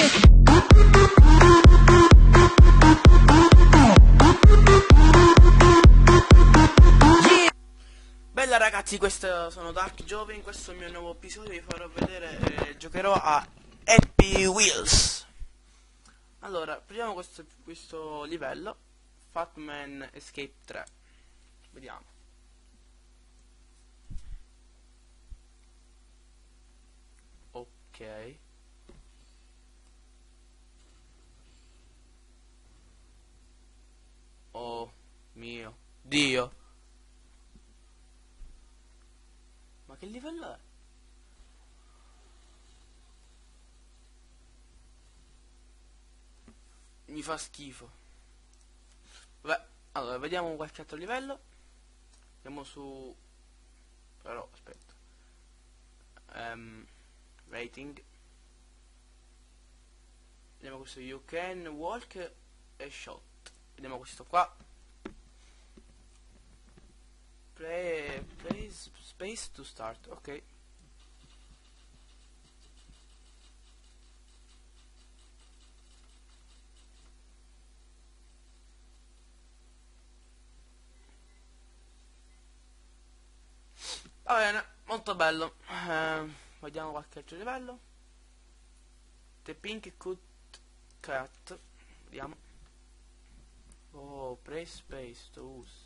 Bella ragazzi, questo sono Dark Giove. In questo mio nuovo episodio vi farò vedere, giocherò a Happy Wheels. Allora, prendiamo questo livello, Fat Man Escape 3. Vediamo. Ok. Oh mio Dio. Ma che livello è? Mi fa schifo. Vabbè, allora vediamo qualche altro livello. Andiamo su... Però aspetta. Rating. Vediamo questo You Can Walk e Shot. Vediamo questo qua. Play space to start. Ok. Va bene, molto bello. Vediamo qualche altro livello. The Pink Cut Cat. Vediamo. Oh, press space to use.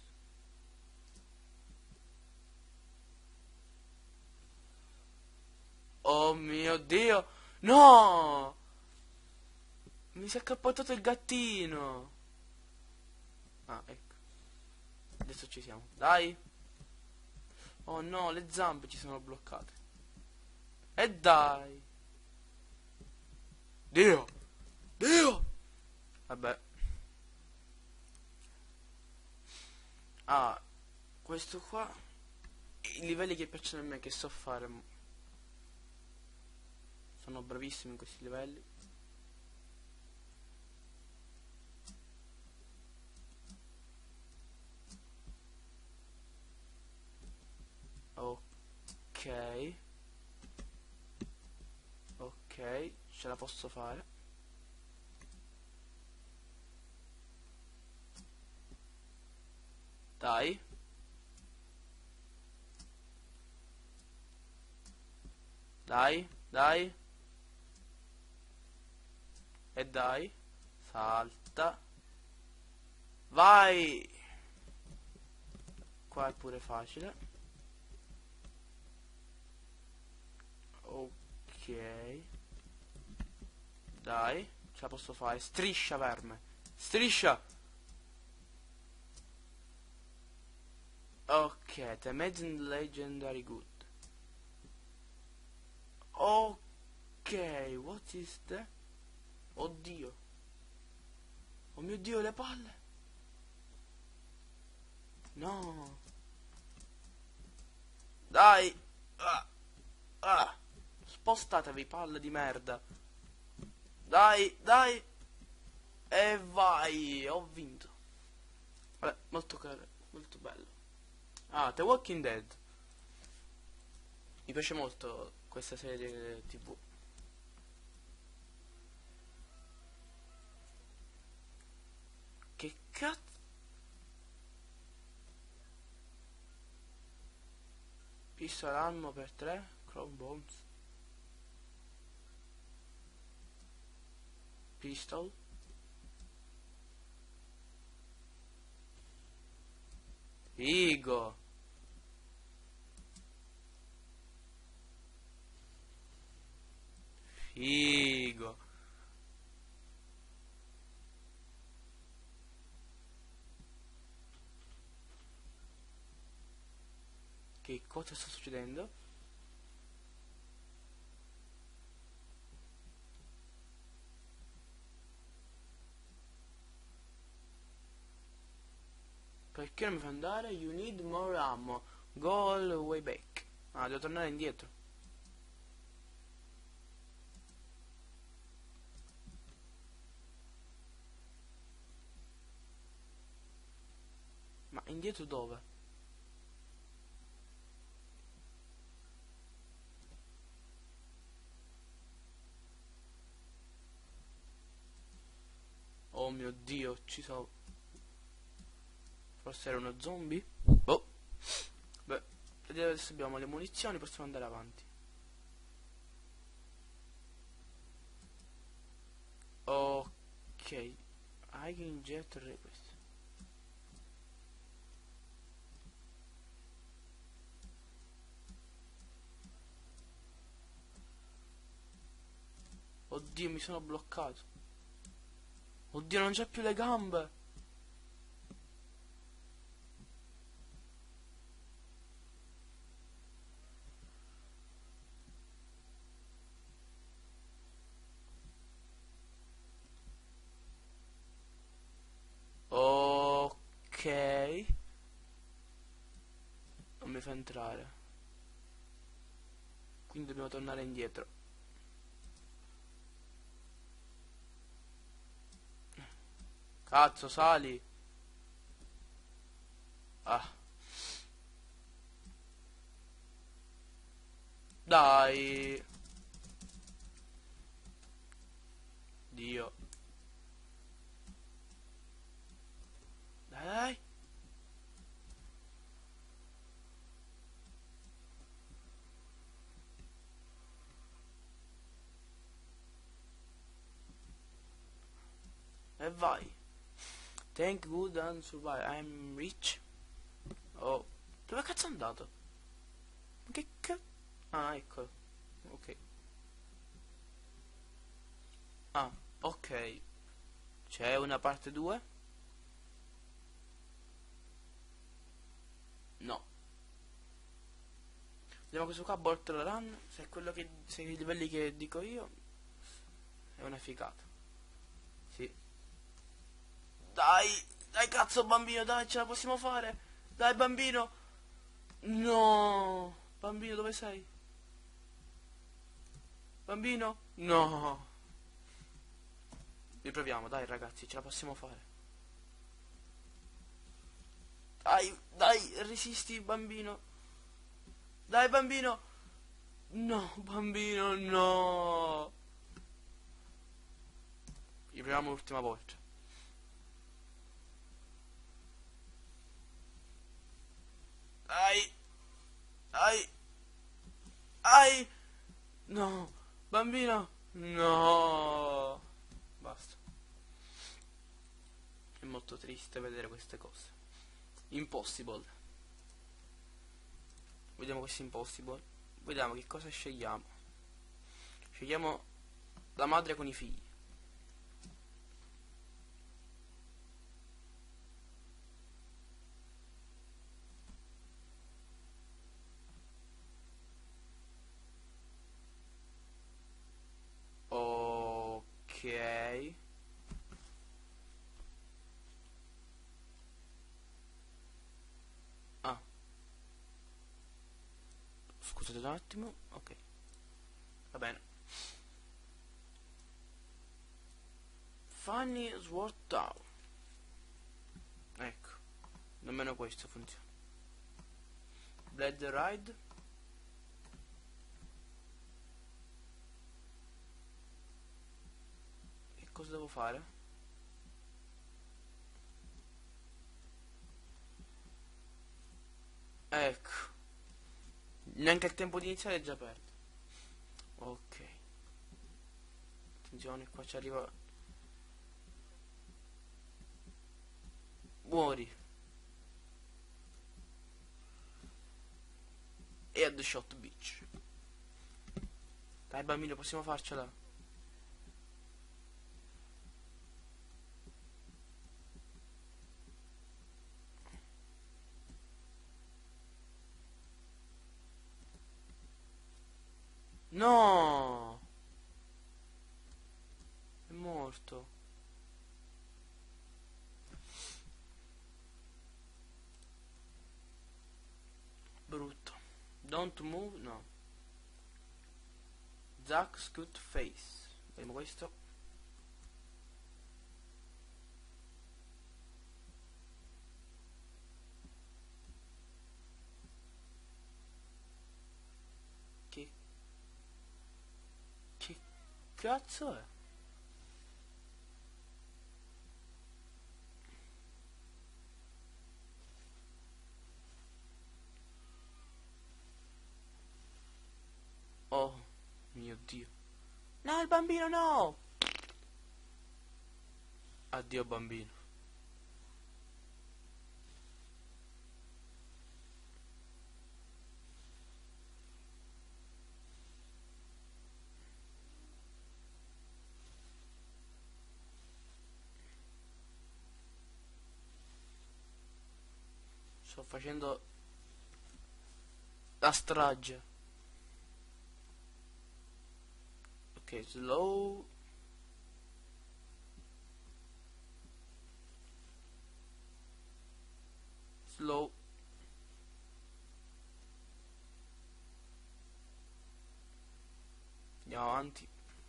Oh mio Dio. No! Mi si è accappottato il gattino. Ah, ecco. Adesso ci siamo. Dai. Oh no, le zampe ci sono bloccate. E dai. Dio. Dio. Vabbè. Ah, questo qua. I livelli che piacciono a me, che so fare. Sono bravissimo in questi livelli. Ok. Ok, ce la posso fare. Dai. Dai, dai. E dai. Salta. Vai. Qua è pure facile. Ok. Dai, ce la posso fare. Striscia per me. Striscia. Ok, The Amazing Legendary Good. Ok, what is that? Oddio. Oh mio Dio, le palle. No. Dai. Ah. Ah. Spostatevi, palle di merda. Dai, dai. E vai, ho vinto. Vabbè, molto caro, molto bello. Ah, The Walking Dead. Mi piace molto questa serie TV. Che cazzo? Pistol ammo per 3, Chrome Bones. Pistol. Figo. Figo. Che cosa sta succedendo? Perché non mi fa andare? You need more ammo. Go all the way back. Ah, devo tornare indietro. Ma indietro dove? Oh mio Dio, ci sono. Forse era uno zombie? Boh. Beh, adesso abbiamo le munizioni, possiamo andare avanti. Ok. Hiking jet request. Oddio, mi sono bloccato. Oddio, non c'è più le gambe. Ok. Non mi fa entrare. Quindi dobbiamo tornare indietro. Cazzo, sali. Ah. Dai. Dio. Dai, dai. E vai. Thank good and survive. I'm rich. Oh. Dove cazzo è andato? Che cazzo? Ah, ecco. Ok. Ah, ok. C'è una parte 2? No. Vediamo questo qua, Bortle Run. Se è quello che. Se i livelli che dico io. È una figata. Sì. Dai! Dai cazzo bambino, dai, ce la possiamo fare! Dai bambino! No! Bambino, dove sei? Bambino? No! Riproviamo, dai ragazzi, ce la possiamo fare. Dai, dai, resisti bambino. Dai bambino! No, bambino, no! Riproviamo l'ultima volta. Dai! Dai! Dai! No! Bambino! No! Basta. È molto triste vedere queste cose. Impossible. Vediamo questo Impossible. Vediamo che cosa scegliamo. Scegliamo la madre con i figli. Ok. Ah, scusate un attimo. Ok, va bene. Funny Sword Town. Ecco, nemmeno questo funziona. Blade Ride. Che cosa devo fare? Ecco, neanche il tempo di iniziare è già aperto. Ok, attenzione, qua ci arriva. Muori. Headshot bitch. Dai bambino, possiamo farcela. No, è morto. Brutto. Don't move, no. Zack's good face. Vediamo questo. Che che cazzo è? Oddio. No, il bambino no. Addio bambino. Sto facendo la strage. Ok, slow. Slow. Andiamo avanti.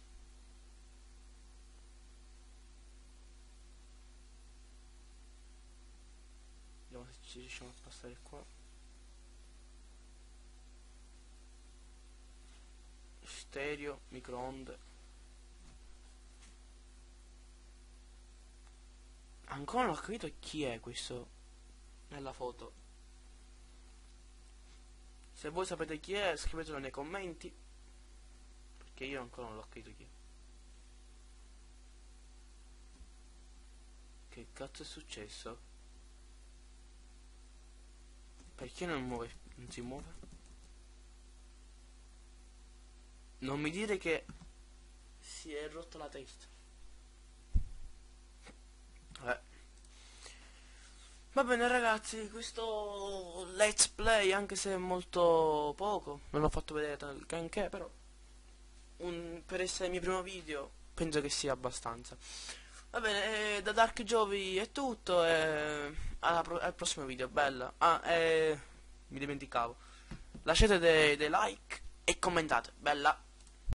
Vediamo se ci riusciamo a passare qua. Stereo, microonde. Ancora non ho capito chi è questo nella foto. Se voi sapete chi è, scrivetelo nei commenti, perché io ancora non l'ho capito chi è. Che cazzo è successo? Perché non si muove? Non mi dire che si è rotto la testa. Va bene ragazzi, questo let's play, anche se è molto poco, non l'ho fatto vedere granché, però per essere il mio primo video penso che sia abbastanza. Va bene, da Dark Jovi è tutto, al prossimo video, bella. Mi dimenticavo, lasciate dei like e commentate, bella.